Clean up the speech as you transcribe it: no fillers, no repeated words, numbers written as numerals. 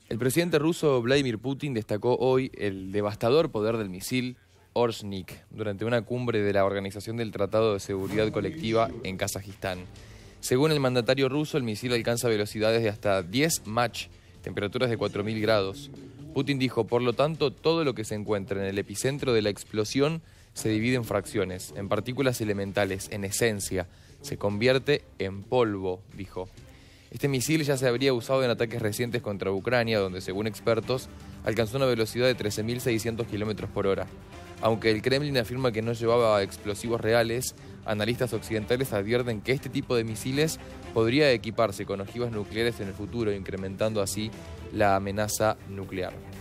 El presidente ruso Vladimir Putin destacó hoy el devastador poder del misil Oreshnik durante una cumbre de la Organización del Tratado de Seguridad Colectiva en Kazajistán. Según el mandatario ruso, el misil alcanza velocidades de hasta 10 Mach, temperaturas de 4000 grados. Putin dijo, por lo tanto, todo lo que se encuentra en el epicentro de la explosión se divide en fracciones, en partículas elementales, en esencia, se convierte en polvo, dijo. Este misil ya se habría usado en ataques recientes contra Ucrania, donde, según expertos, alcanzó una velocidad de 13.600 km por hora. Aunque el Kremlin afirma que no llevaba explosivos reales, analistas occidentales advierten que este tipo de misiles podría equiparse con ojivas nucleares en el futuro, incrementando así la amenaza nuclear.